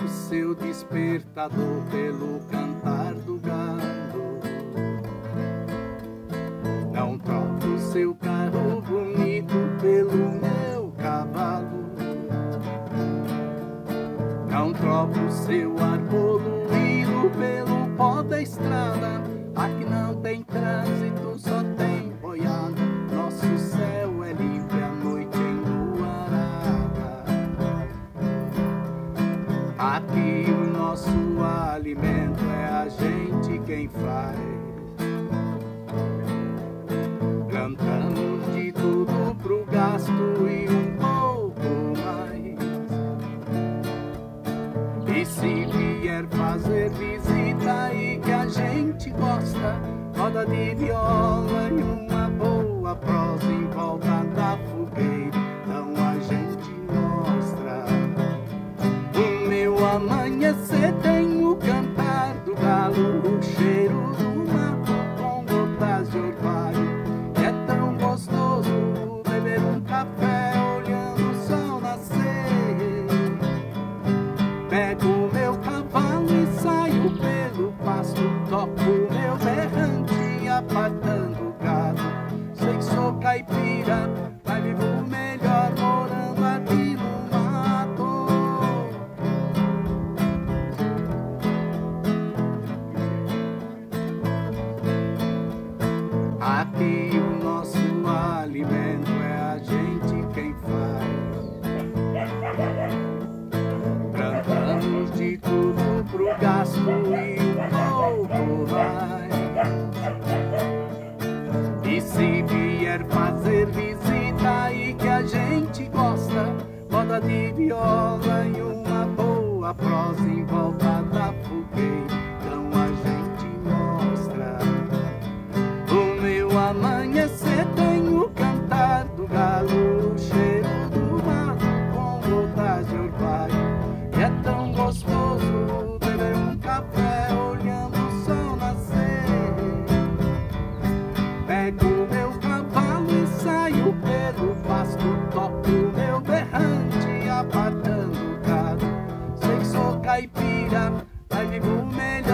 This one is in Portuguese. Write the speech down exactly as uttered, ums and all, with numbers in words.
troco seu despertador pelo cantar do galo. Não troco seu carro bonito pelo meu cavalo. Não troco seu ar poluído pelo pó da estrada. Aqui não tem trânsito, só tem boiada. Nosso céu é livre, a noite enluarada. Aqui o nosso alimento é a gente quem faz. Plantamos de tudo pro gasto e um pouco mais. E se vier fazer visita e que a gente gosta, roda de viola e uma boa prosa em volta da fogueira, então a gente mostra. O meu amanhecer tem o cantar do galo, o cheiro do mato com gotas de orvalho. É tão gostoso beber um café olhando o sol nascer. Pego o meu cavalo e saio pelo pasto, toco o meu berrante apartando o gado. Sei que sou caipira, mas vivo melhor morando aqui no mato. Aqui o nosso alimento é a gente quem faz. Plantamos de tudo pro gasto e o pouco vai. E se vier fazer visita e que a gente gosta, roda de viola e uma boa prosa em volta da fogueira, então a gente mostra. O meu amanhecer tem o cantar do galo, o cheiro do mato com gotas de orvalho. E é tão gostoso beber um café olhando o sol nascer. Pego o meu cavalo e saio pelo pasto, toco o meu berrante apartando o gado. Sei que sou caipira, mas vivo melhor